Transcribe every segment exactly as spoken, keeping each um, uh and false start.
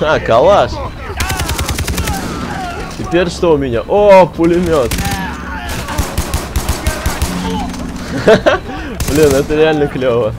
А, калаш. Теперь что у меня? О, пулемет. Блин, это реально клево.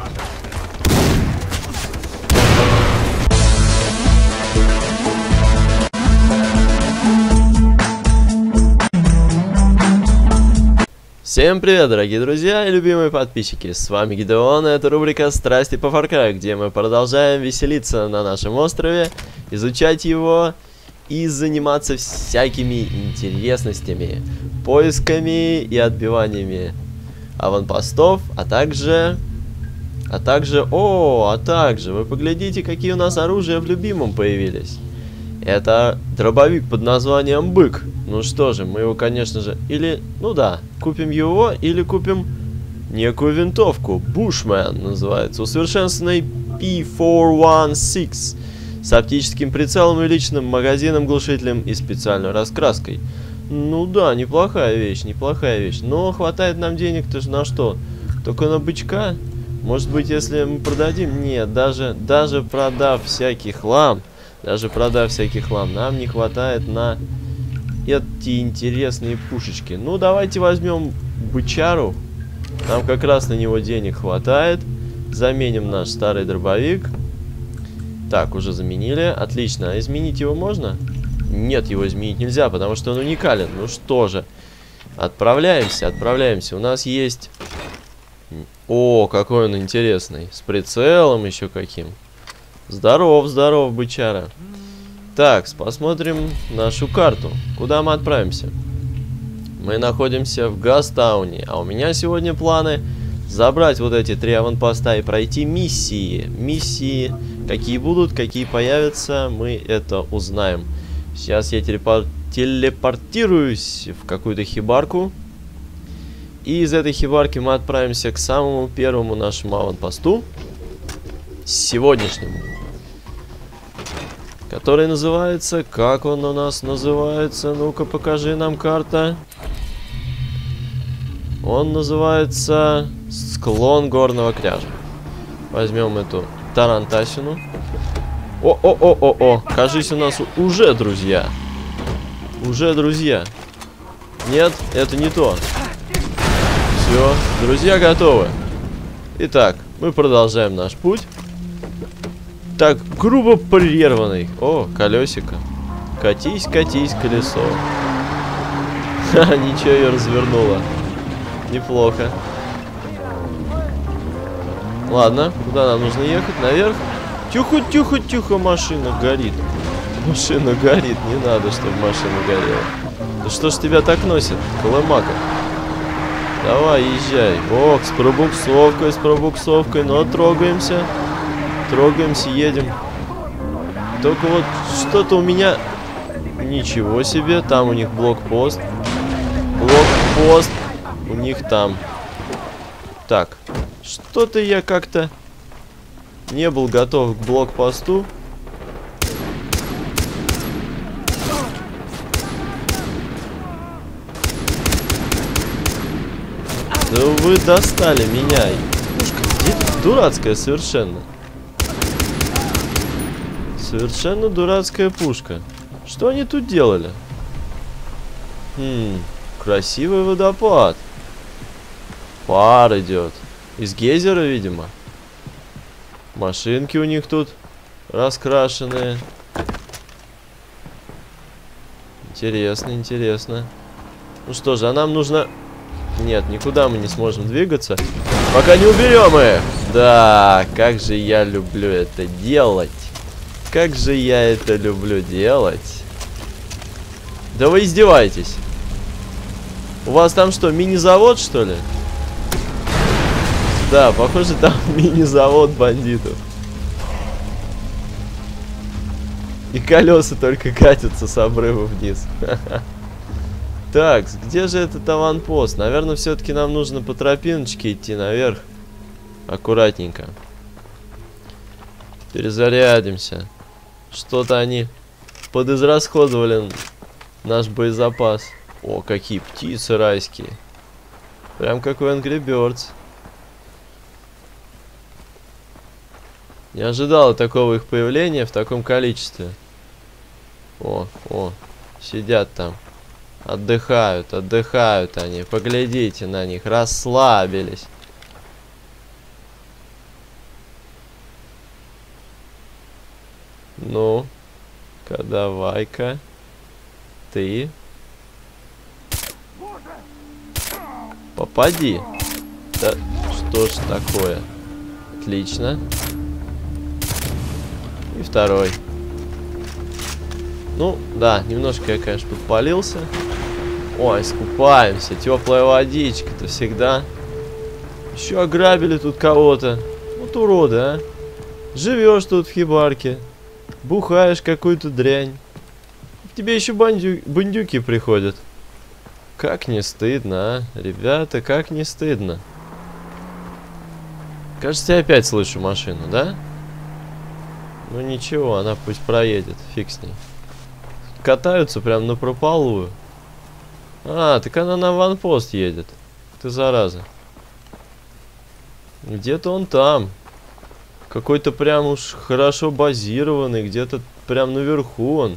Всем привет, дорогие друзья и любимые подписчики, с вами Гидеон, и это рубрика «Страсти по Far Cry», где мы продолжаем веселиться на нашем острове, изучать его и заниматься всякими интересностями, поисками и отбиваниями аванпостов, а также... А также... О, а также, вы поглядите, какие у нас оружия в любимом появились. Это дробовик под названием Бык. Ну что же, мы его, конечно же, или, ну да, купим его, или купим некую винтовку. Bushman называется. Усовершенствованный пи четыреста шестнадцать с оптическим прицелом, увеличенным магазином, глушителем и специальной раскраской. Ну да, неплохая вещь, неплохая вещь. Но хватает нам денег-то же на что? Только на бычка? Может быть, если мы продадим? Нет, даже, даже продав всякий хлам, даже продав всякий хлам, нам не хватает на эти интересные пушечки. Ну, давайте возьмем бычару. Нам как раз на него денег хватает. Заменим наш старый дробовик. Так, уже заменили. Отлично. А изменить его можно? Нет, его изменить нельзя, потому что он уникален. Ну что же. Отправляемся, отправляемся. У нас есть... О, какой он интересный. С прицелом еще каким. Здоров, здоров, бычара. Так, посмотрим нашу карту. Куда мы отправимся? Мы находимся в Гастауне. А у меня сегодня планы забрать вот эти три аванпоста и пройти миссии. Миссии, какие будут, какие появятся, мы это узнаем. Сейчас я телепор... телепортируюсь в какую-то хибарку. И из этой хибарки мы отправимся к самому первому нашему аванпосту. Сегодняшнему. Который называется... Как он у нас называется? Ну-ка, покажи нам карта. Он называется... Склон горного кряжа. Возьмем эту тарантасину. О-о-о-о-о! Кажись, у нас уже друзья. Уже друзья. Нет, это не то. Все, друзья готовы. Итак, мы продолжаем наш путь. Так, грубо прерванный. О, колесико. Катись, катись, колесо. Ха, ничего, ее развернуло. Неплохо. Ладно, куда нам нужно ехать? Наверх? Тихо, тихо, тихо, машина горит. Машина горит, не надо, чтобы машина горела. Да что ж тебя так носит, колымака? Давай, езжай. Ох, с пробуксовкой, с пробуксовкой. Но трогаемся. Трогаемся, едем. Только вот что-то у меня... Ничего себе, там у них блокпост. Блокпост у них там. Так, что-то я как-то не был готов к блокпосту. Да вы достали меня. Пушка дурацкая совершенно. Совершенно дурацкая пушка. Что они тут делали? Хм, красивый водопад. Пар идет. Из гейзера, видимо. Машинки у них тут раскрашенные. Интересно, интересно. Ну что же, а нам нужно... Нет, никуда мы не сможем двигаться, пока не уберем их. Да, как же я люблю это делать. Как же я это люблю делать. Да вы издеваетесь. У вас там что, мини-завод, что ли? Да, похоже, там мини-завод бандитов. И колеса только катятся с обрыва вниз. Так, где же этот аванпост? Наверное, все-таки нам нужно по тропиночке идти наверх. Аккуратненько. Перезарядимся. Что-то они подизрасходовали наш боезапас. О, какие птицы райские. Прям как в Angry Birds. Не ожидала такого их появления в таком количестве. О, о, сидят там. Отдыхают, отдыхают они. Поглядите на них, расслабились. Ну-ка, давай-ка. Ты. Попади. Да что ж такое? Отлично. И второй. Ну, да, немножко я, конечно, подпалился. Ой, искупаемся. Теплая водичка-то всегда. Еще ограбили тут кого-то. Вот уроды, а. Живешь тут в хибарке. Бухаешь какую-то дрянь. К тебе еще бандю... бандюки приходят. Как не стыдно, а? Ребята, как не стыдно. Кажется, я опять слышу машину, да? Ну ничего, она пусть проедет. Фиг с ней. Катаются прям напропалую. А, так она на ванпост едет. Ты зараза. Где-то он там. Какой-то прям уж хорошо базированный. Где-то прям наверху он.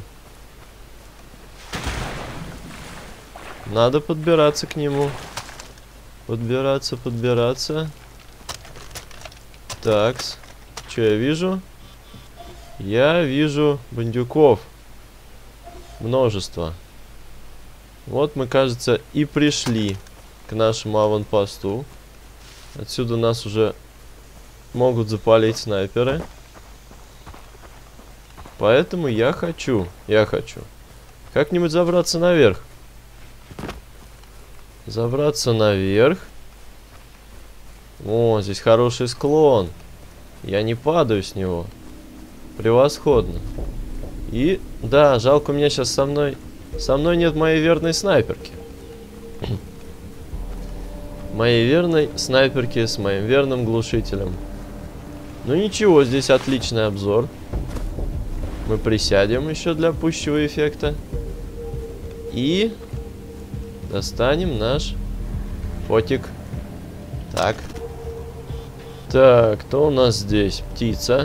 Надо подбираться к нему. Подбираться, подбираться. Такс. Что я вижу? Я вижу бандюков. Множество. Вот мы, кажется, и пришли к нашему аванпосту. Отсюда нас уже могут запалить снайперы. Поэтому я хочу, я хочу как-нибудь забраться наверх. Забраться наверх. О, здесь хороший склон. Я не падаю с него. Превосходно. И, да, жалко, у меня сейчас со мной... Со мной нет моей верной снайперки. Моей верной снайперки с моим верным глушителем. Ну ничего, здесь отличный обзор. Мы присядем еще для пущего эффекта. И... достанем наш фотик. Так. Так, кто у нас здесь? Птица.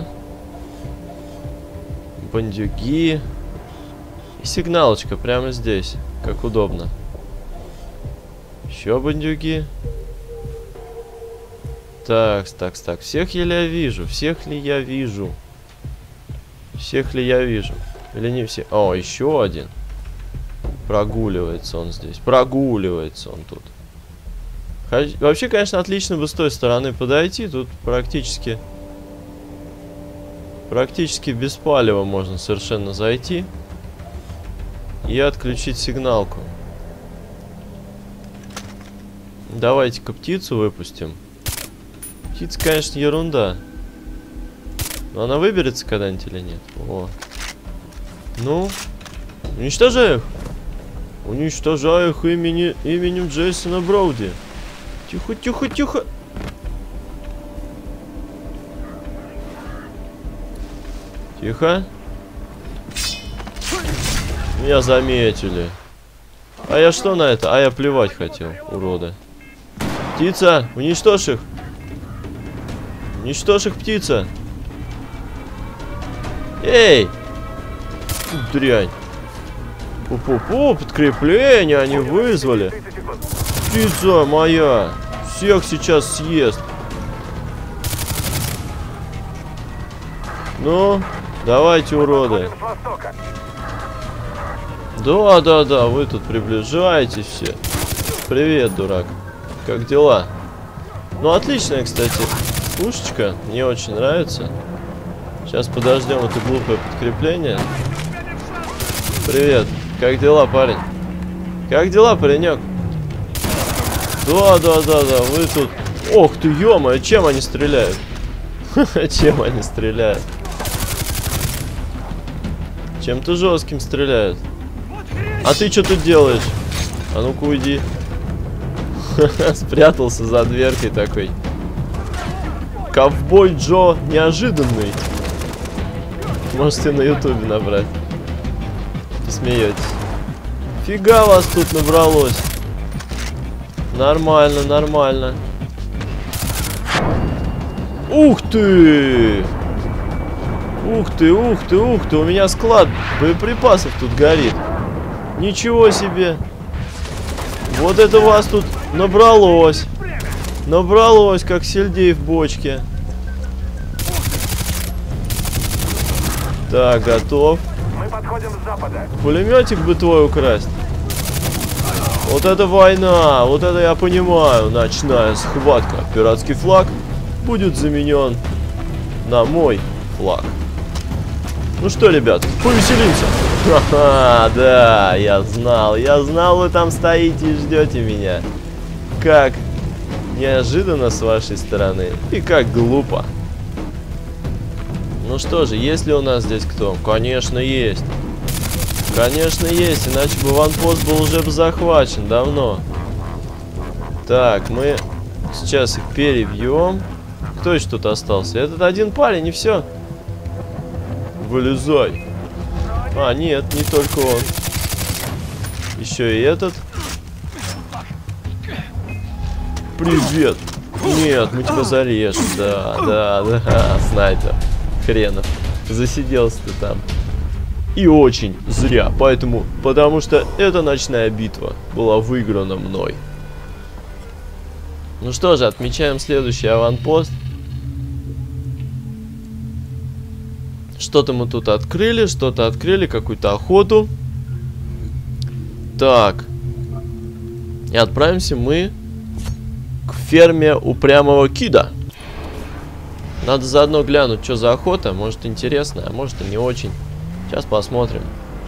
Бандюки. И сигналочка прямо здесь. Как удобно. Еще бандюки. Так, так, так. Всех ли я вижу? Всех ли я вижу? Всех ли я вижу? Или не все? О, еще один. Прогуливается он здесь. Прогуливается он тут. Вообще, конечно, отлично бы с той стороны подойти. Тут практически... Практически без палева можно совершенно зайти. И отключить сигналку. Давайте-ка птицу выпустим. Птица, конечно, ерунда. Но она выберется когда-нибудь или нет? О. Ну, уничтожай их. Уничтожай их имени, именем Джейсона Броуди. Тихо, тихо, тихо. Тихо. Меня заметили. А я что на это? А я плевать хотел, уроды. Птица, уничтожь их. Уничтожь их, птица. Эй! Дрянь. Пу-пу-пу, подкрепление они вызвали. Птица моя. Всех сейчас съест. Ну, давайте, уроды. Да, да, да, вы тут приближаетесь все. Привет, дурак. Как дела? Ну, отличная, кстати, пушечка. Мне очень нравится. Сейчас подождем это глупое подкрепление. Привет. Как дела, парень? Как дела, паренек? Да, да, да, да, вы тут... Ох ты, ё-моё, чем они стреляют? Чем они стреляют? Чем-то жестким стреляют. А ты что тут делаешь? А ну-ка уйди. Спрятался за дверкой такой. Ковбой Джо неожиданный. Можете на ютубе набрать. Посмеетесь. Фига вас тут набралось. Нормально, нормально. Ух ты! Ух ты, ух ты, ух ты, у меня склад боеприпасов тут горит. Ничего себе. Вот это вас тут набралось. Набралось, как сельдей в бочке. Так, готов. Мы подходим с запада. Пулеметик бы твой украсть. Вот это война, вот это я понимаю. Ночная схватка. Пиратский флаг будет заменен на мой флаг. Ну что, ребят, повеселимся. Ха-ха, да, я знал, я знал, вы там стоите и ждете меня. Как неожиданно с вашей стороны и как глупо. Ну что же, есть ли у нас здесь кто? Конечно, есть. Конечно, есть, иначе бы ванпост был уже бы захвачен давно. Так, мы сейчас их перебьем. Кто еще тут остался? Этот один парень, и все. Вылезай. А, нет, не только он. Еще и этот. Привет. Нет, мы тебя зарежем. Да, да, да, снайпер. Хренов. Засиделся ты там. И очень зря. Поэтому, потому что эта ночная битва была выиграна мной. Ну что же, отмечаем следующий аванпост. Что-то мы тут открыли, что-то открыли, какую-то охоту. Так. И отправимся мы к ферме упрямого Кида. Надо заодно глянуть, что за охота. Может, интересно, а может и не очень. Сейчас посмотрим.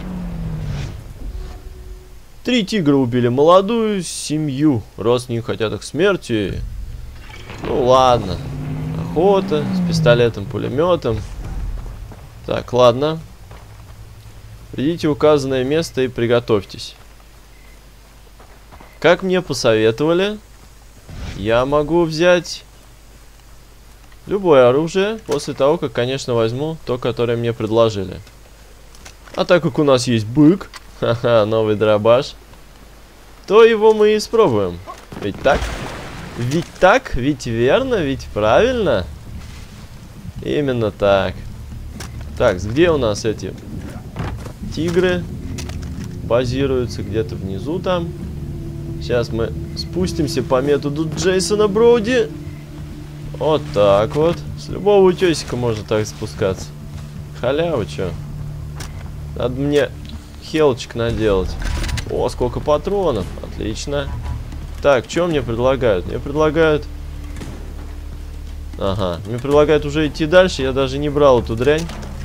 Три тигра убили молодую семью. Родственники хотят их смерти. Ну ладно. Охота с пистолетом, пулеметом. Так, ладно. Придите в указанное место и приготовьтесь. Как мне посоветовали, я могу взять любое оружие после того, как, конечно, возьму то, которое мне предложили. А так как у нас есть бык, ха-ха, новый дробаш, то его мы и испробуем. Ведь так? Ведь так? Ведь верно? Ведь правильно? Именно так. Так, где у нас эти тигры базируются? Где-то внизу там. Сейчас мы спустимся по методу Джейсона Броуди. Вот так вот. С любого утесика можно так спускаться. Халява, чё? Надо мне хелочек наделать. О, сколько патронов. Отлично. Так, что мне предлагают? Мне предлагают... Ага, мне предлагают уже идти дальше. Я даже не брал эту дрянь.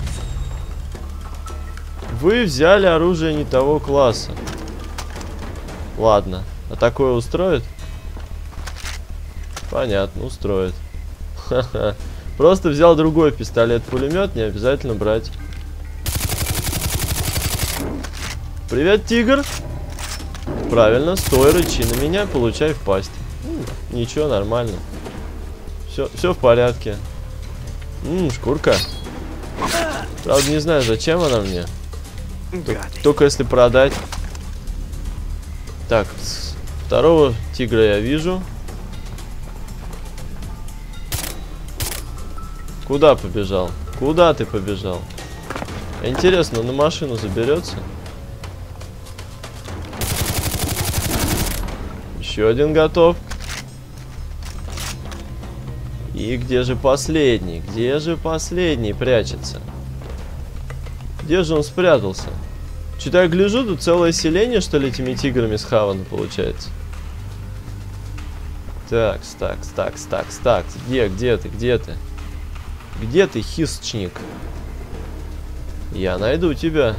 Вы взяли оружие не того класса. Ладно. А такое устроит? Понятно, устроит. Ха-ха. Просто взял другой пистолет-пулемет, не обязательно брать. Привет, тигр. Правильно, стой, рычи на меня, получай в пасть. М, ничего, нормально. Все, все в порядке. Ммм, шкурка. Правда, не знаю, зачем она мне. Только если продать. Так, второго тигра я вижу. Куда побежал? Куда ты побежал? Интересно, на машину заберется? Еще один готов. И где же последний? Где же последний прячется? Где же он спрятался? Что-то я гляжу, тут целое селение, что ли, этими тиграми схавано получается. Такс, такс, такс, такс, такс. Где, где ты, где ты? Где ты, хищник? Я найду тебя.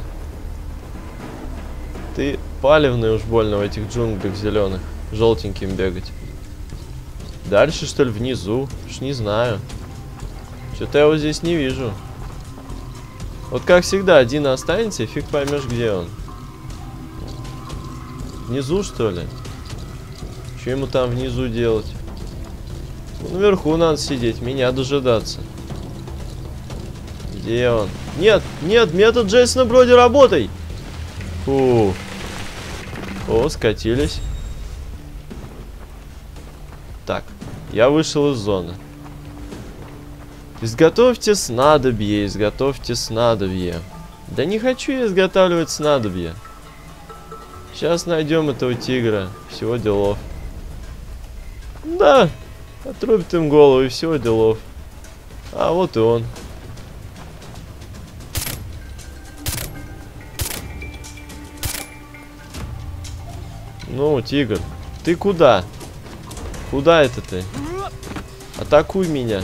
Ты палевный уж больно в этих джунглях зеленых. Желтеньким бегать. Дальше, что ли, внизу? Уж не знаю. Что-то я его здесь не вижу. Вот как всегда, один останется, и фиг поймешь, где он. Внизу, что ли? Что ему там внизу делать? Ну, наверху надо сидеть, меня дожидаться. Где он? Нет, нет, метод Джейсона Броуди, работай! Фу. О, скатились. Так, я вышел из зоны. Изготовьте снадобье, изготовьте снадобье. Да не хочу я изготавливать снадобье. Сейчас найдем этого тигра. Всего делов. Да, отрубит им голову и всего делов. А вот и он. Ну, тигр, ты куда? Куда это ты? Атакуй меня.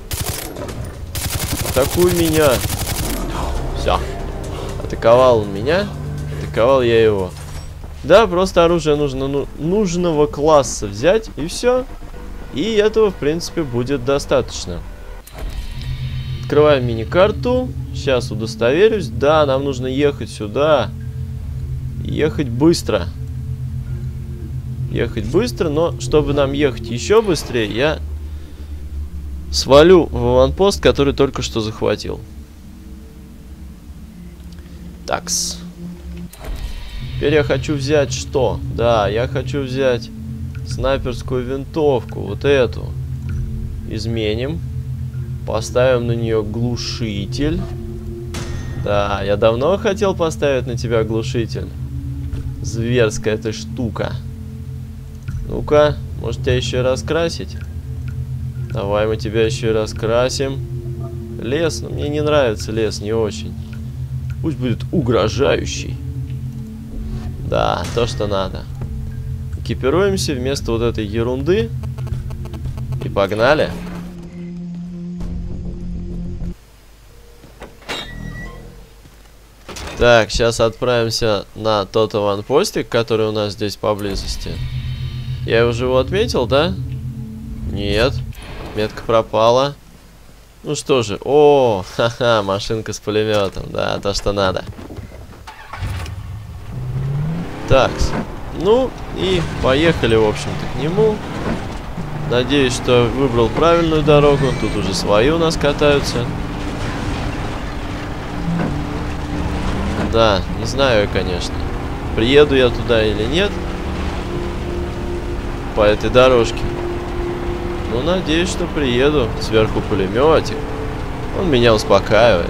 Атакуй меня. Все. Атаковал он меня. Атаковал я его. Да, просто оружие нужно ну, нужного класса взять, и все. И этого, в принципе, будет достаточно. Открываем мини-карту. Сейчас удостоверюсь. Да, нам нужно ехать сюда. Ехать быстро. Ехать быстро, но чтобы нам ехать еще быстрее, я свалю в аванпост, который только что захватил. Такс. Теперь я хочу взять что? Да, я хочу взять снайперскую винтовку. Вот эту. Изменим. Поставим на нее глушитель. Да, я давно хотел поставить на тебя глушитель. Зверская эта штука. Ну-ка, может тебя еще и раскрасить? Давай мы тебя еще и раскрасим. Лес, но мне не нравится лес, не очень. Пусть будет угрожающий. Да, то, что надо. Экипируемся вместо вот этой ерунды. И погнали. Так, сейчас отправимся на тот аванпостик, который у нас здесь поблизости. Я уже его отметил, да? Нет. Метка пропала. Ну что же. О, ха-ха, машинка с пулеметом. Да, то, что надо. Так. Ну, и поехали, в общем-то, к нему. Надеюсь, что выбрал правильную дорогу. Тут уже свои у нас катаются. Да, не знаю, конечно. Приеду я туда или нет. По этой дорожке. Ну, надеюсь, что приеду. Сверху пулеметик. Он меня успокаивает.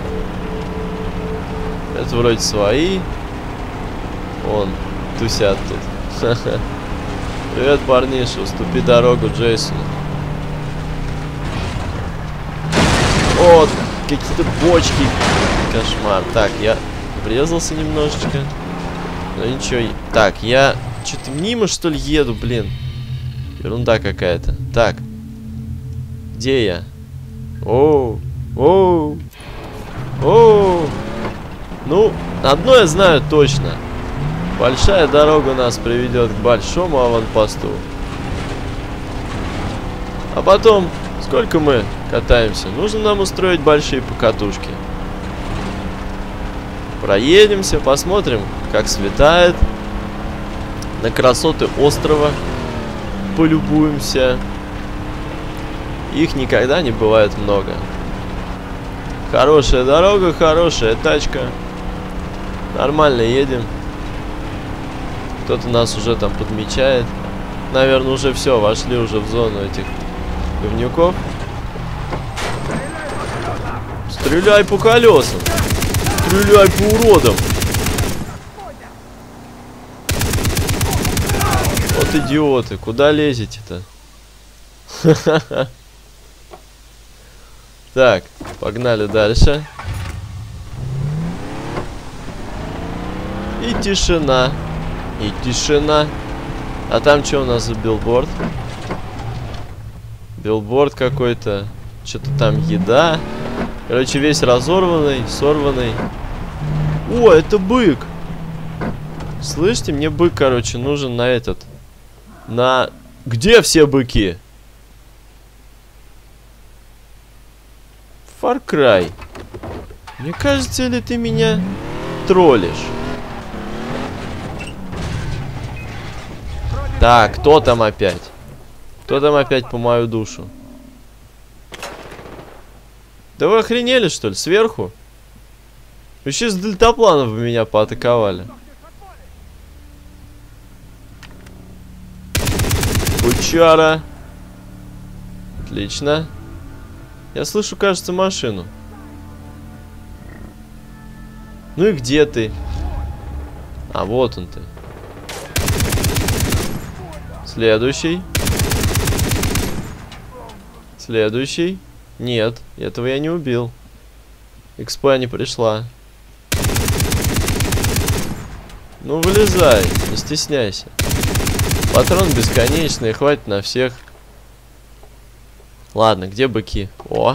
Это вроде свои. Вон, тусят тут. Привет, парниша. Уступи дорогу Джейсону. О, какие-то бочки. Кошмар. Так, я врезался немножечко. Но ничего. Так, я что-то мимо, что ли, еду, блин. Ерунда какая-то. Так. Где я? Оу. Оу. Оу. Ну, одно я знаю точно. Большая дорога нас приведет к большому аванпосту. А потом, сколько мы катаемся? Нужно нам устроить большие покатушки. Проедемся, посмотрим, как светает. На красоты острова полюбуемся. Их никогда не бывает много. Хорошая дорога, хорошая тачка. Нормально едем. Кто-то нас уже там подмечает. Наверное, уже все, вошли уже в зону этих говнюков. Стреляй по колесам. Стреляй по уродам. Вот идиоты, куда лезете-то? Так, погнали дальше. И тишина. И тишина. А там что у нас за билборд? Билборд какой-то. Что-то там еда. Короче, весь разорванный, сорванный. О, это бык. Слышите, мне бык, короче, нужен на этот. На... Где все быки? Far Cry. Мне кажется, или ты меня троллишь? Так, кто там опять? Кто там опять по мою душу? Да вы охренели, что ли? Сверху? Вообще с дельтапланов бы меня поатаковали. Бычара. Отлично. Я слышу, кажется, машину. Ну и где ты? А, вот он ты. Следующий. Следующий. Нет, этого я не убил. Экспа не пришла. Ну, вылезай, не стесняйся. Патрон бесконечный, хватит на всех. Ладно, где быки? О!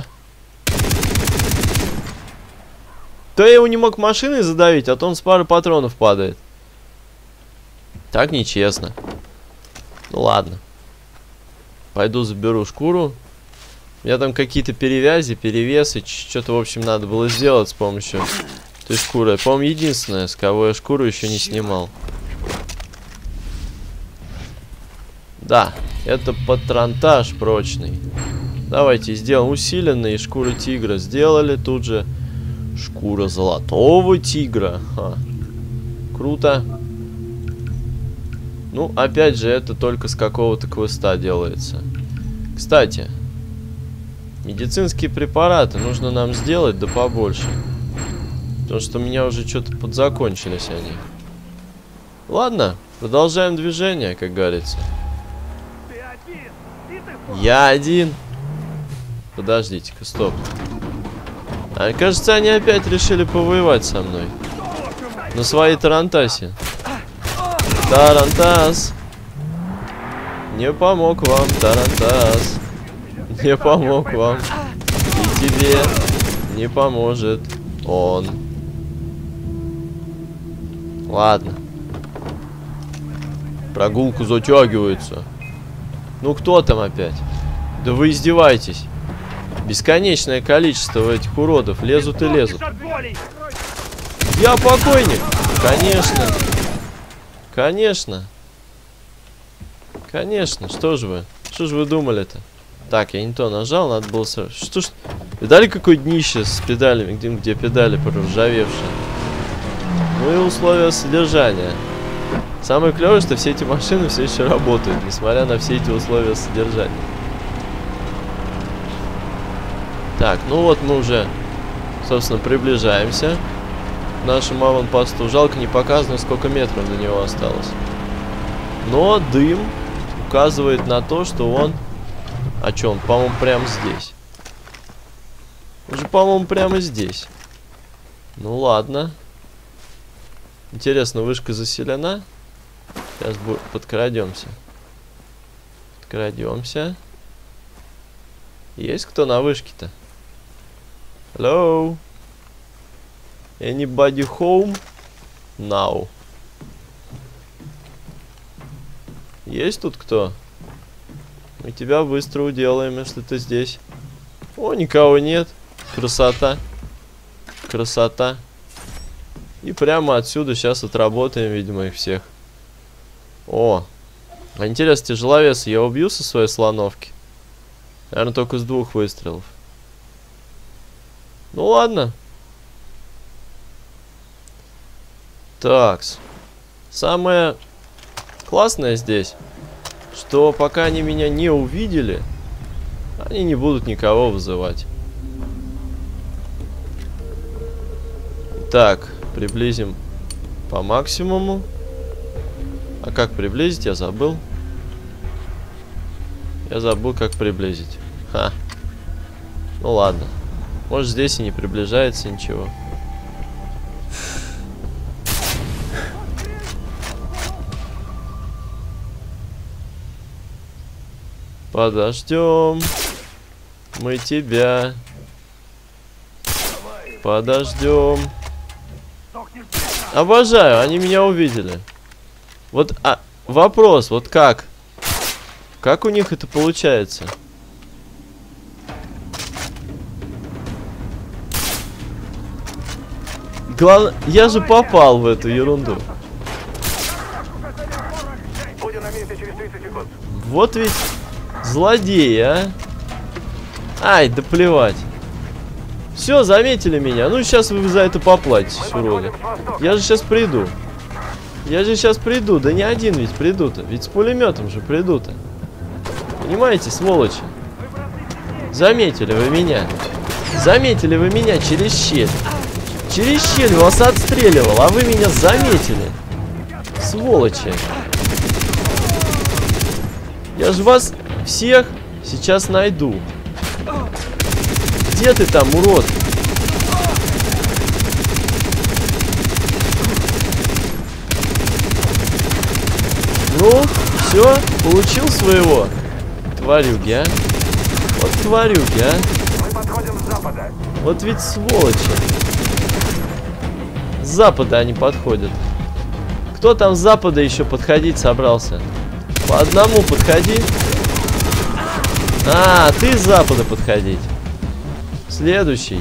То я его не мог машиной задавить, а то он с пары патронов падает. Так нечестно. Ну ладно. Пойду заберу шкуру. У меня там какие-то перевязи, перевесы. Что-то, в общем, надо было сделать с помощью этой шкуры. Я, по-моему, единственное, с кого я шкуру еще не снимал. Да, это патронтаж прочный. Давайте сделаем усиленный. И шкуру тигра сделали. Тут же шкура золотого тигра. Ха. Круто. Ну, опять же, это только с какого-то квеста делается. Кстати, медицинские препараты нужно нам сделать, да побольше. Потому что у меня уже что-то подзакончились они. Ладно, продолжаем движение, как говорится. Я один. Подождите-ка, стоп. А, кажется, они опять решили повоевать со мной. На своей тарантасе. Тарантас. Не помог вам, Тарантас. Не помог вам. И тебе не поможет он. Ладно. Прогулку затягивается. Ну кто там опять? Да вы издеваетесь. Бесконечное количество этих уродов. Лезут и лезут. Я покойник. Конечно. Конечно. Конечно. Что же вы? Что же вы думали-то? Так, я не то нажал, надо было... Что ж... Видали, какое днище с педалями? Где, где педали проржавевшие? Ну и условия содержания. Самое клевое, что все эти машины все еще работают, несмотря на все эти условия содержания. Так, ну вот мы уже, собственно, приближаемся к нашему аванпосту. Жалко, не показано, сколько метров до него осталось. Но дым указывает на то, что он... А чё, он, по-моему, прямо здесь. Он же, по-моему, прямо здесь. Ну ладно. Интересно, вышка заселена? Сейчас подкрадемся. Подкрадемся. Есть кто на вышке-то? Hello? Anybody home? Now. Есть тут кто? Мы тебя быстро уделаем, если ты здесь. О, никого нет. Красота. Красота. И прямо отсюда сейчас отработаем, видимо, их всех. О. А интересно, тяжеловеса я убью со своей слоновки? Наверное, только с двух выстрелов. Ну ладно. Такс. Самое классное здесь, что пока они меня не увидели, они не будут никого вызывать. Так, приблизим по максимуму. А как приблизить, я забыл. Я забыл, как приблизить. Ха. Ну ладно. Может, здесь и не приближается ничего. Подождем. Мы тебя. Подождем. Обожаю, они меня увидели. Вот, а, вопрос, вот как? Как у них это получается? Главное, я же попал в эту ерунду. Вот ведь злодеи, а? Ай, да плевать. Все, заметили меня. Ну, сейчас вы за это поплатитесь, уроды. Я же сейчас приду. Я же сейчас приду. Да не один ведь приду-то. Ведь с пулеметом же приду-то. Понимаете, сволочи? Заметили вы меня? Заметили вы меня через щель? Через щель вас отстреливал, а вы меня заметили. Сволочи. Я же вас всех сейчас найду. Где ты там, урод? Ну, все, получил своего. Тварюги, а? Вот тварюги, а? Мы подходим с запада. Вот ведь сволочи. С запада они подходят. Кто там с запада еще подходить собрался? По одному подходи. А, ты с запада подходить. Следующий.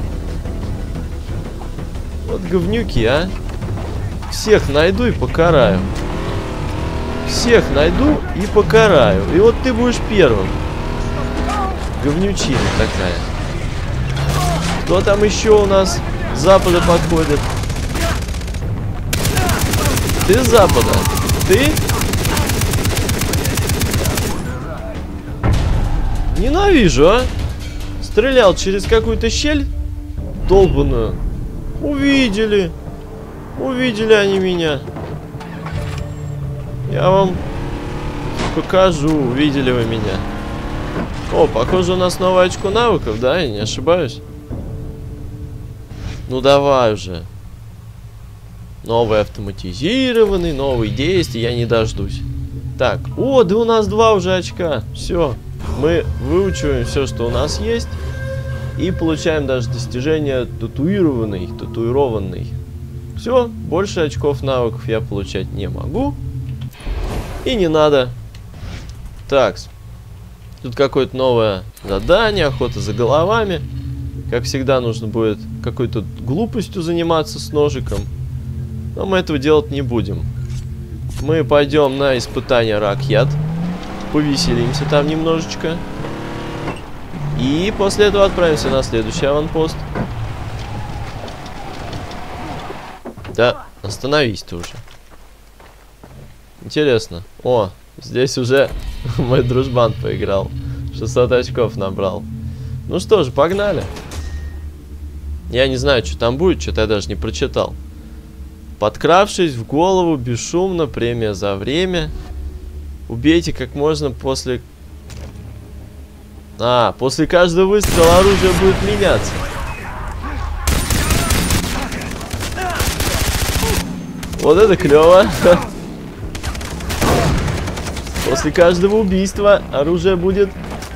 Вот говнюки, а. Всех найду и покараю. Всех найду и покараю. И вот ты будешь первым. Говнючина такая. Кто там еще у нас с запада подходит? Ты с запада? Ты? Ненавижу, а? Стрелял через какую-то щель долбаную. Увидели. Увидели они меня. Я вам покажу, увидели вы меня. О, похоже, у нас новое очко навыков, да? Я не ошибаюсь. Ну давай уже. Новый автоматизированный, новые действия, я не дождусь. Так, о, да у нас два уже очка. Все, мы выучиваем все, что у нас есть. И получаем даже достижение татуированный, татуированный. Все, больше очков навыков я получать не могу. И не надо. Так, тут какое-то новое задание, охота за головами. Как всегда, нужно будет какой-то глупостью заниматься с ножиком. Но мы этого делать не будем. Мы пойдем на испытание рак-яд. Повеселимся там немножечко. И после этого отправимся на следующий аванпост. Да, остановись ты уже. Интересно. О, здесь уже мой дружбан поиграл. шестьсот очков набрал. Ну что же, погнали. Я не знаю, что там будет, что-то я даже не прочитал. Подкравшись в голову бесшумно, премия за время. Убейте как можно после... А, после каждого выстрела оружие будет меняться. Вот это клево. После каждого убийства оружие будет...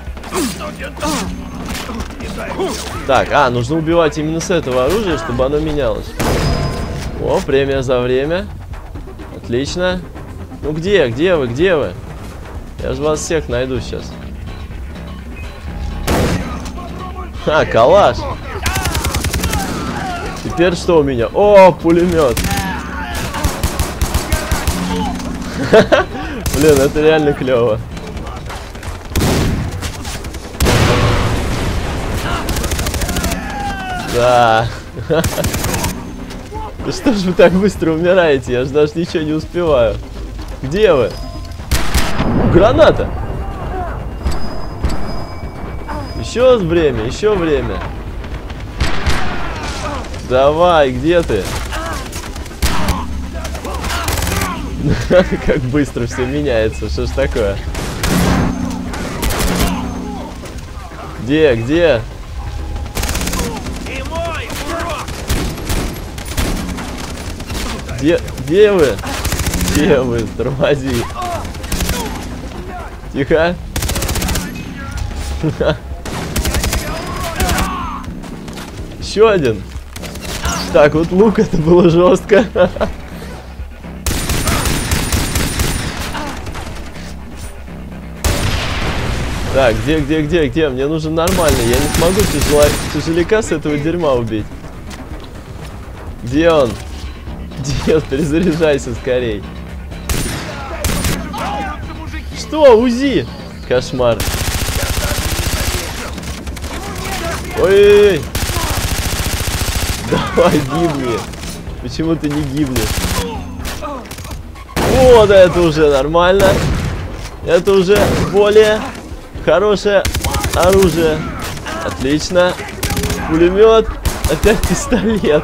Так, а, нужно убивать именно с этого оружия, чтобы оно менялось. О, премия за время. Отлично. Ну где, где вы, где вы? Я же вас всех найду сейчас. А, калаш. Теперь что у меня? О, пулемет. Блин, это реально клево. Да. Да что ж вы так быстро умираете? Я же даже ничего не успеваю. Где вы? Граната. Еще время, еще время. Давай, где ты? Как быстро все меняется, что ж такое? Где, где? Где, где вы? Где вы? Тормози. Тихо. Еще один. Так, вот лук, это было жестко. Так, где, где, где, где? Мне нужен нормальный. Я не смогу тяжело... тяжеляка с этого дерьма убить. Где он? Где? Перезаряжайся скорей. Что? УЗИ? Кошмар. Ой-ой-ой. Давай, гибни. Почему ты не гибнешь? О, да, это уже нормально. Это уже более хорошее оружие. Отлично. Пулемет. Опять пистолет.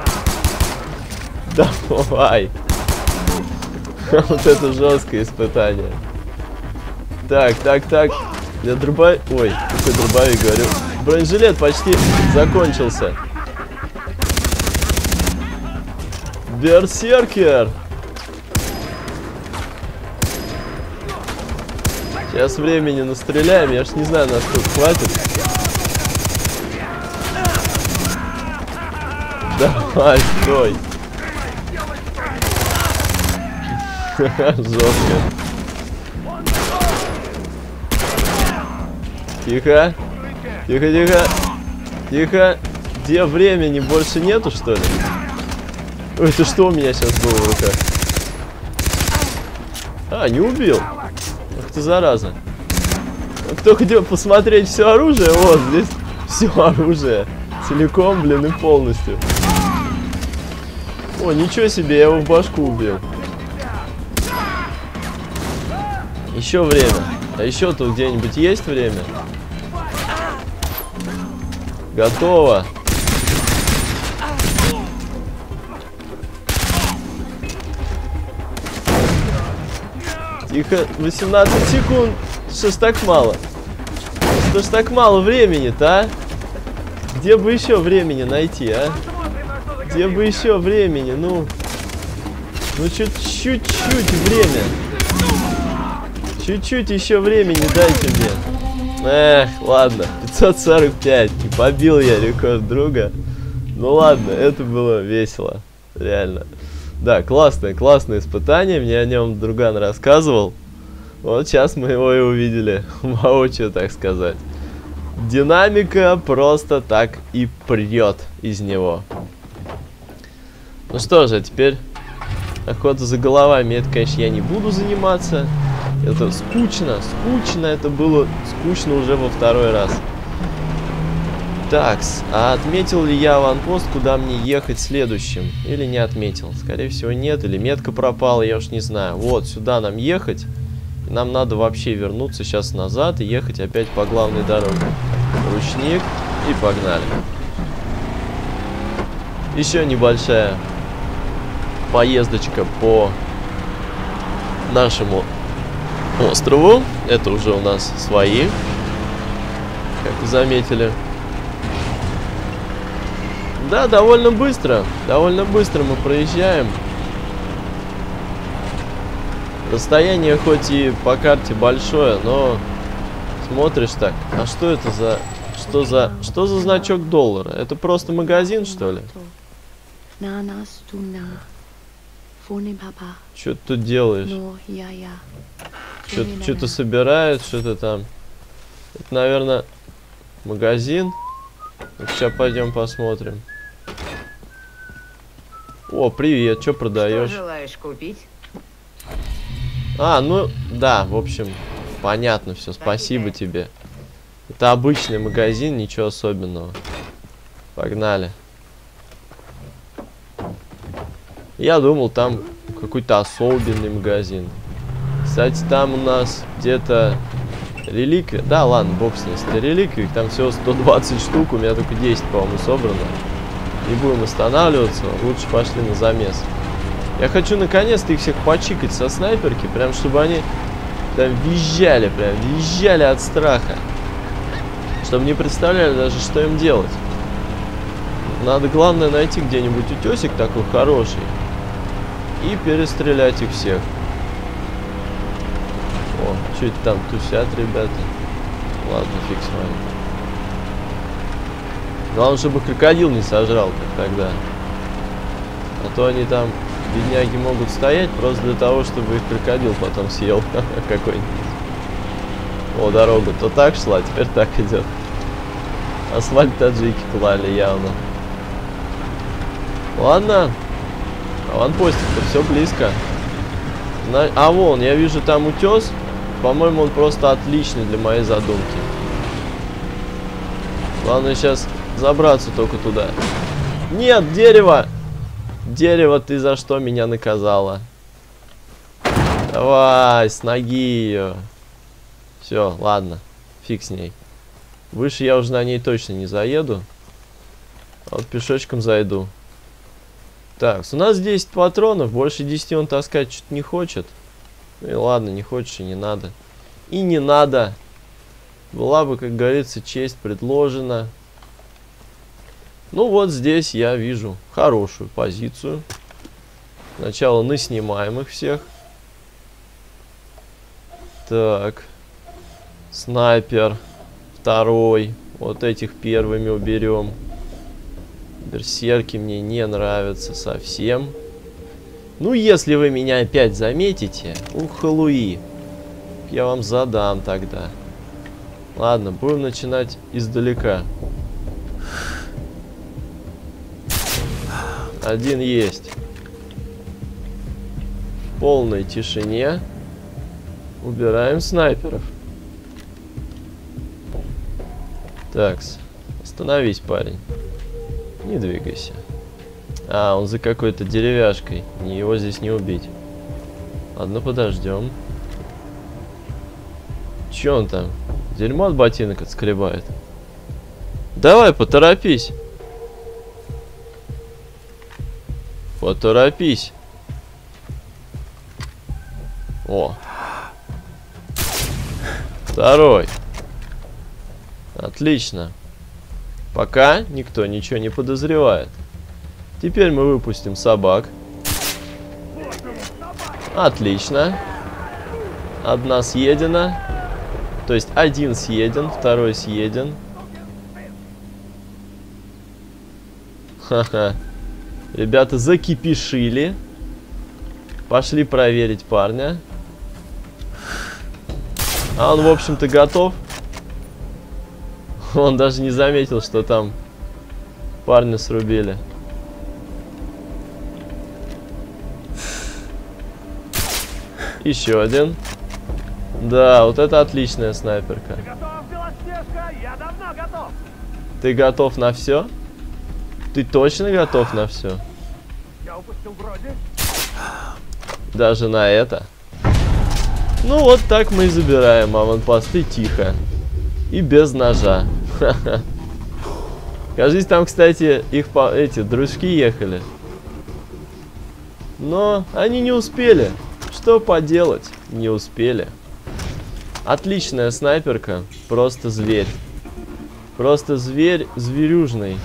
Давай. Вот это жесткое испытание. Так, так, так. Я дробовик... Ой, какой дробовик, говорю. Бронежилет почти закончился. Берсеркер. Сейчас времени настреляем. Я ж не знаю, на сколько хватит. Давай, стой. Жестко. Тихо. Тихо, тихо. Тихо. Где времени больше нету, что ли? Ой, это что у меня сейчас было в руках? А, не убил. Ах ты, зараза. Кто хотел посмотреть все оружие? Вот здесь все оружие. Целиком, блин, и полностью. О, ничего себе, я его в башку убил. Еще время. А еще тут где-нибудь есть время? Готово. Тихо, восемнадцать секунд. Что ж так мало? Что ж так мало времени-то, а? Где бы еще времени найти, а? Где бы еще времени, ну? Ну, чуть-чуть время. Чуть-чуть еще времени дайте мне. Эх, ладно, пятьсот сорок пять. И побил я рекорд друга. Ну ладно, это было весело. Реально. Да, классное, классное испытание. Мне о нем друган рассказывал. Вот сейчас мы его и увидели. Воочию, так сказать. Динамика просто так и прет из него. Ну что же, теперь охота за головами. Это, конечно, я не буду заниматься. Это скучно, скучно. Это было скучно уже во второй раз. Такс, а отметил ли я аванпост, куда мне ехать следующим? Или не отметил? Скорее всего, нет. Или метка пропала, я уж не знаю. Вот, сюда нам ехать. Нам надо вообще вернуться сейчас назад и ехать опять по главной дороге. Ручник и погнали. Еще небольшая поездочка по нашему острову. Это уже у нас свои, как вы заметили. Да, довольно быстро. Довольно быстро мы проезжаем. Расстояние хоть и по карте большое, но смотришь так. А что это за... Что за... Что за значок доллара? Это просто магазин, что ли? Что ты тут делаешь? Что ты собираешь? Что-то там... Это, наверное, магазин. Сейчас пойдем посмотрим. О, привет, что продаешь? Что желаешь купить? А, ну, да, в общем, понятно все, спасибо тебе. Это обычный магазин, ничего особенного. Погнали. Я думал, там какой-то особенный магазин. Кстати, там у нас где-то реликвия. Да, ладно, бог с ней, это реликвии. Там всего сто двадцать штук, у меня только десять, по-моему, собрано. Не будем останавливаться, лучше пошли на замес. Я хочу наконец-то их всех почикать со снайперки, прям чтобы они там визжали, прям визжали от страха. Чтобы не представляли даже, что им делать. Надо, главное, найти где-нибудь утесик такой хороший и перестрелять их всех. О, что это там тусят, ребята? Ладно, фиг с вами. Главное, чтобы крокодил не сожрал, как тогда. А то они там, бедняги, могут стоять просто для того, чтобы их крокодил потом съел какой-нибудь. О, дорога то так шла, теперь так идет. Асфальт таджики клали явно. Ладно. Аванпостик-то все близко. На... А вон, я вижу там утес. По-моему, он просто отличный для моей задумки. Главное сейчас забраться только туда. Нет, дерево! Дерево, ты за что меня наказала? Давай, с ноги ее. Все, ладно. Фиг с ней. Выше я уже на ней точно не заеду. А вот пешочком зайду. Так, у нас десять патронов. Больше десяти он таскать что-то не хочет. Ну и ладно, не хочешь и не надо. И не надо. Была бы, как говорится, честь предложена. Ну вот здесь я вижу хорошую позицию. Сначала наснимаем их всех. Так. Снайпер. Второй. Вот этих первыми уберем. Берсерки мне не нравятся совсем. Ну, если вы меня опять заметите, ухалуи, я вам задам тогда. Ладно, будем начинать издалека. Один есть. В полной тишине убираем снайперов. Такс, остановись, парень. Не двигайся. А, он за какой-то деревяшкой. Не его здесь не убить. Ладно, подождем. Че он там? Дерьмо от ботинок отскребает. Давай, поторопись. Поторопись. О. Второй. Отлично. Пока никто ничего не подозревает. Теперь мы выпустим собак. Отлично. Одна съедена. То есть один съеден, второй съеден. Ха-ха. Ребята закипишили. Пошли проверить парня. А он, в общем-то, готов. Он даже не заметил, что там парня срубили. Еще один. Да, вот это отличная снайперка. Ты готов, Белоснежка? Я давно готов. Ты готов на все? Ты точно готов на все? Я упустил вроде. Даже на это? Ну вот так мы и забираем аванпосты тихо. И без ножа. Кажись, там, кстати, их по эти дружки ехали. Но они не успели. Что поделать? Не успели. Отличная снайперка. Просто зверь. Просто зверь зверюжный.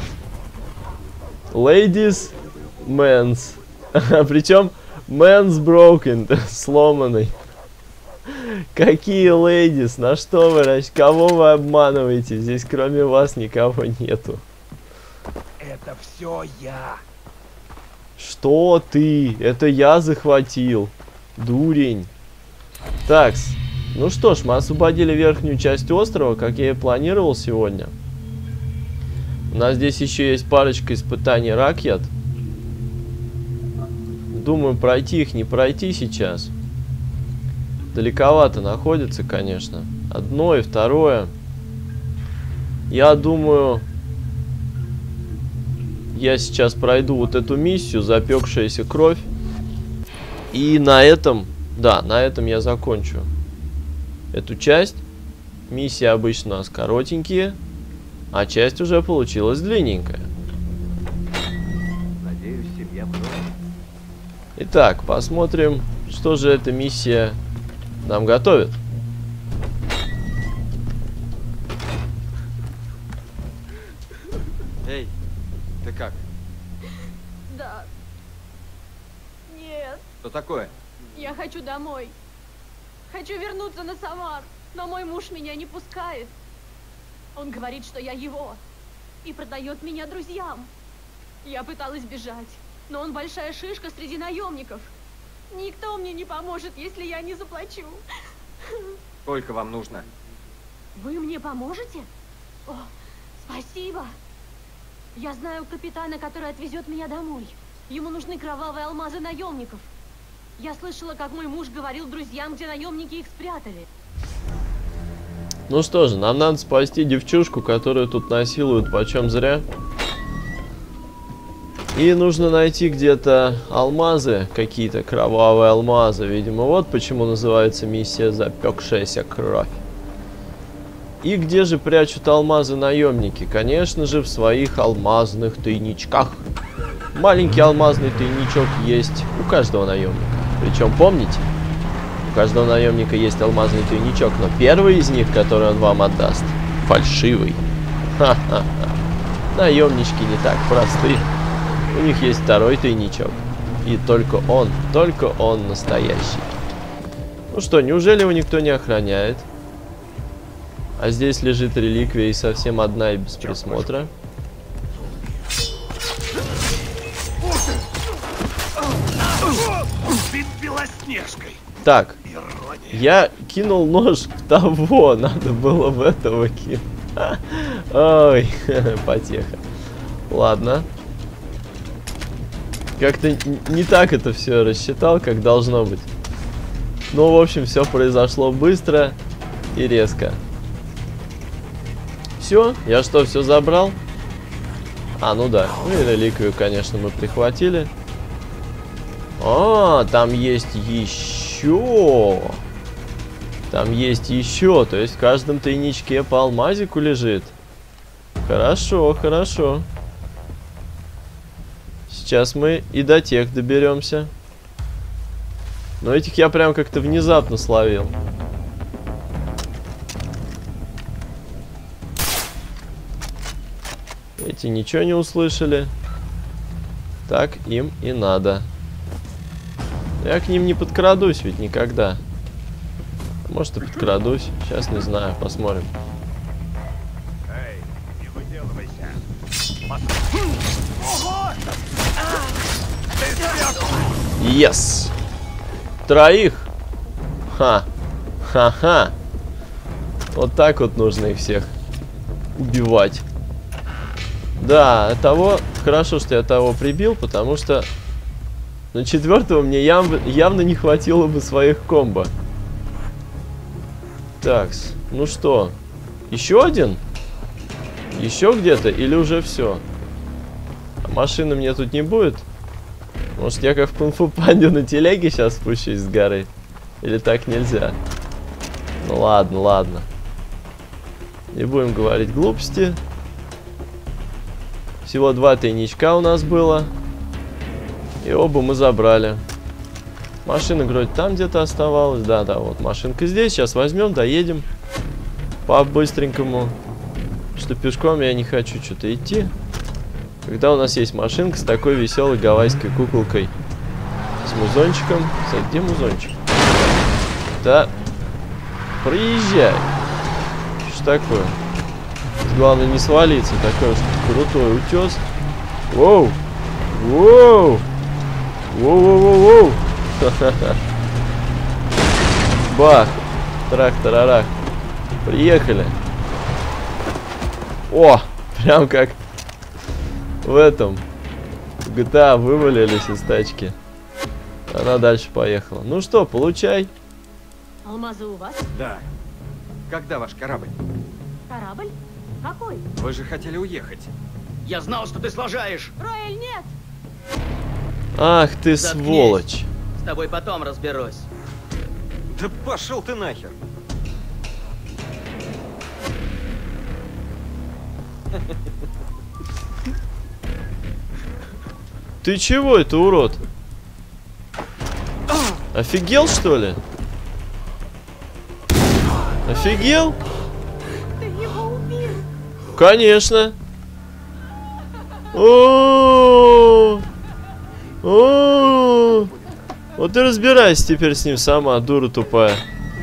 Ladies, men's. Причем men's broken. Сломанный. Какие ladies? На что вы рассчитываете? Кого вы обманываете? Здесь кроме вас никого нету. Это все я. Что ты? Это я захватил. Дурень. Такс. Ну что ж, мы освободили верхнюю часть острова, как я и планировал сегодня. У нас здесь еще есть парочка испытаний ракет. Думаю, пройти их, не пройти сейчас. Далековато находится, конечно. Одно и второе. Я думаю, я сейчас пройду вот эту миссию, запекшаяся кровь. И на этом, да, на этом я закончу эту часть. Миссии обычно у нас коротенькие, а часть уже получилась длинненькая. Надеюсь, семья против. Итак, посмотрим, что же эта миссия нам готовит. Эй, ты как? Да. Нет, Что такое? я хочу домой. Хочу вернуться на Самар, но мой муж меня не пускает. Он говорит, что я его, и продает меня друзьям. Я пыталась бежать, но он большая шишка среди наемников. Никто мне не поможет, если я не заплачу. Сколько вам нужно? Вы мне поможете? О, спасибо. Я знаю капитана, который отвезет меня домой. Ему нужны кровавые алмазы наемников. Я слышала, как мой муж говорил друзьям, где наемники их спрятали. Ну что же, нам надо спасти девчушку, которую тут насилуют почем зря. И нужно найти где-то алмазы, какие-то кровавые алмазы. Видимо, вот почему называется миссия «Запекшаяся кровь». И где же прячут алмазы наемники? Конечно же, в своих алмазных тайничках. Маленький алмазный тайничок есть у каждого наемника. Причем, помните, у каждого наемника есть алмазный тайничок, но первый из них, который он вам отдаст, фальшивый. Ха-ха-ха. Наемнички не так просты. У них есть второй тайничок. И только он, только он настоящий. Ну что, неужели его никто не охраняет? А здесь лежит реликвия и совсем одна и без присмотра. Белоснежкой. Так, я кинул нож в того, надо было в этого кинуть. Ой, потеха. Ладно. Как-то не так это все рассчитал, как должно быть. Ну, в общем, все произошло быстро и резко. Все, я что, все забрал? А, ну да. Ну и реликвию, конечно, мы прихватили. А, там есть еще. Там есть еще. То есть в каждом тайничке по алмазику лежит. Хорошо, хорошо. Сейчас мы и до тех доберемся. Но этих я прям как-то внезапно словил. Эти ничего не услышали. Так им и надо. Я к ним не подкрадусь ведь никогда. Может, и подкрадусь. Сейчас не знаю, посмотрим. Эй, не выделывайся. Ого! Ты сверху! Yes! Троих! Ха! Ха-ха! Вот так вот нужно их всех убивать. Да, того... Хорошо, что я того прибил, потому что на четвертого мне яв... явно не хватило бы своих комбо. Такс, ну что? Еще один? Еще где-то? Или уже все? А машины мне тут не будет? Может, я как в Кунг Фу Панде на телеге сейчас спущусь с горы? Или так нельзя? Ну ладно, ладно. Не будем говорить глупости. Всего два тайничка у нас было. И оба мы забрали. Машина вроде там где-то оставалась. Да, да, вот машинка здесь. Сейчас возьмем, доедем. По-быстренькому. Что пешком я не хочу что-то идти. Когда у нас есть машинка с такой веселой гавайской куколкой. С музончиком. Кстати, где музончик? Да. Приезжай. Что такое? Главное не свалиться. Такой уж крутой утес. Воу. Воу. Воу-воу-воу-воу. Бах. Трах-тарарах. Приехали. О, прям как в этом в джи ти эй вывалились из тачки. Она дальше поехала. Ну что, получай. Алмазы у вас? Да. Когда ваш корабль? Корабль? Какой? Вы же хотели уехать. Я знал, что ты сложаешь. Роэль, нет! Ах ты Заткнись. сволочь. С тобой потом разберусь. Да пошел ты нахер. Ты чего это, урод? Офигел, что ли? Офигел? Ты его убил! Конечно. О, о, вот и разбирайся теперь с ним сама, дура тупая.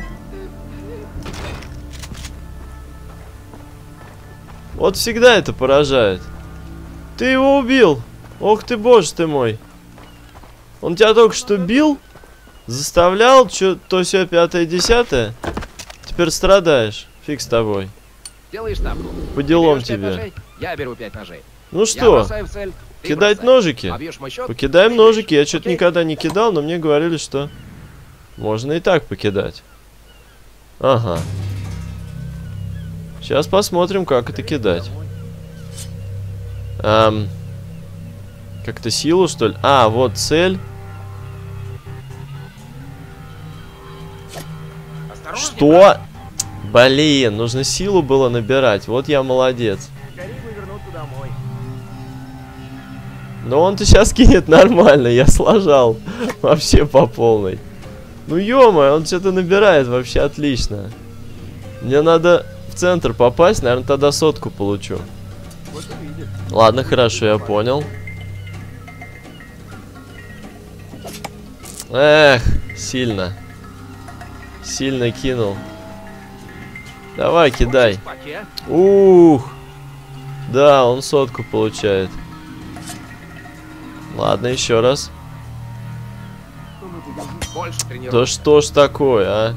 Вот всегда это поражает. Ты его убил. Ох ты, боже ты мой. Он тебя только что бил, заставлял, что то все пятое, десятое. Теперь страдаешь. Фиг с тобой. Делаешь ставку. По делам Берешь пять тебе. ножей, я беру пять ножей. Ну Я что, бросаю в цель, ты кидать бросай. ножики? Побьешь мой счет, Покидаем выиграешь. ножики. Я что-то Окей? никогда не кидал, но мне говорили, что можно и так покидать. Ага. Сейчас посмотрим, как это кидать. Эм, как-то силу, что ли? А, вот цель. Осторожней, Что? Блин, нужно силу было набирать. Вот я молодец. Скорее бы вернуться домой. Но он-то сейчас кинет нормально, я сложал. Вообще по полной. Ну ё-моё, он что-то набирает вообще отлично. Мне надо в центр попасть, наверное, тогда сотку получу. Вот увидишь. Ладно, хорошо, я понял. Эх, сильно. Сильно кинул. Давай, кидай. Паке. Ух. Да, он сотку получает. Ладно, еще раз. Больше тренируй. Да что ж такое, а?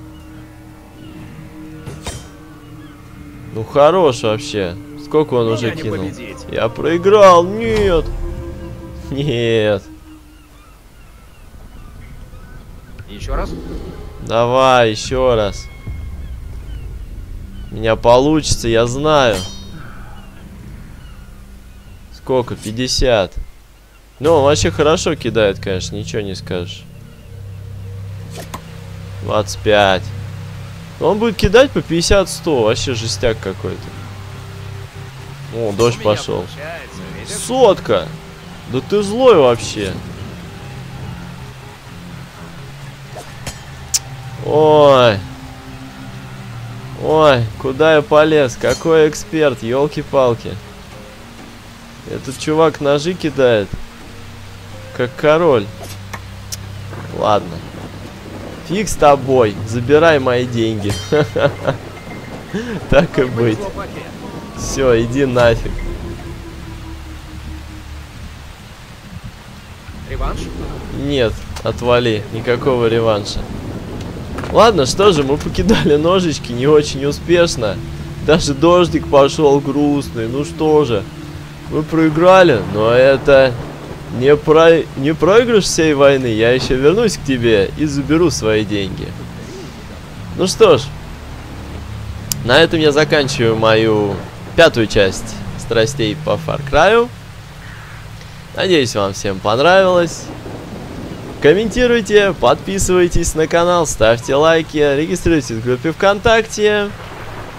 Ну хорош вообще. Сколько он уже Меня не кинул? победить. Я проиграл. Нет. Нет. Еще раз. Давай, еще раз. У меня получится, я знаю. Сколько? пятьдесят. Ну, он вообще хорошо кидает, конечно, ничего не скажешь. двадцать пять. Он будет кидать по пятьдесят-сто. Вообще жестяк какой-то. О, дождь У меня пошел. получается, видишь? Сотка! Да ты злой вообще. Ой. Ой, куда я полез? Какой эксперт, елки-палки. Этот чувак ножи кидает. Как король. Ладно. Фиг с тобой. Забирай мои деньги. Так и быть. Повезло Паке. Все, иди нафиг. Реванш? Нет, отвали. Никакого реванша. Ладно, что же, мы покидали ножички не очень успешно. Даже дождик пошел грустный. Ну что же, мы проиграли, но это не, про... не проигрыш всей войны. Я еще вернусь к тебе и заберу свои деньги. Ну что ж, на этом я заканчиваю мою пятую часть страстей по Far Cry. Надеюсь, вам всем понравилось. Комментируйте, подписывайтесь на канал, ставьте лайки, регистрируйтесь в группе ВКонтакте.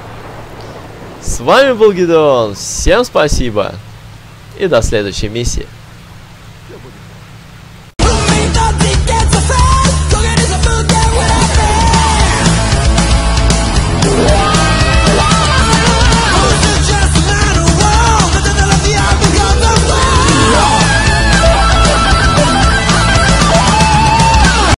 С вами был Гидеон, всем спасибо и до следующей миссии.